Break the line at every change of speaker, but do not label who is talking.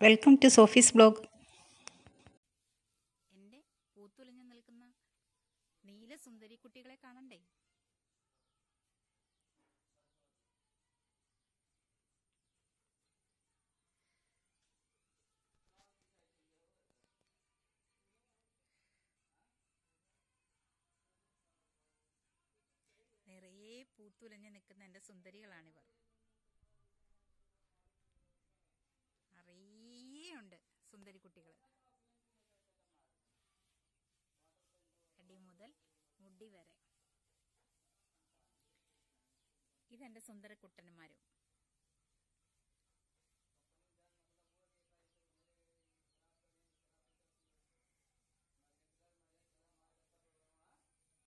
Welcome to Sophie's blog.
എൻ്റെ പൂത്തുലഞ്ഞു നിൽക്കുന്ന നീല സുന്ദരി കുട്ടികളെ കാണണ്ടേ? നിറയെ പൂത്തുലഞ്ഞു നിൽക്കുന്ന എൻ്റെ സുന്ദരികളാണിവർ. നിറയെ ഉണ്ട് സുന്ദരി കുട്ടികൾ. അടി മുതൽ മുടി വരെ. ഇതെൻ്റെ സുന്ദര കുട്ടന്മാരും.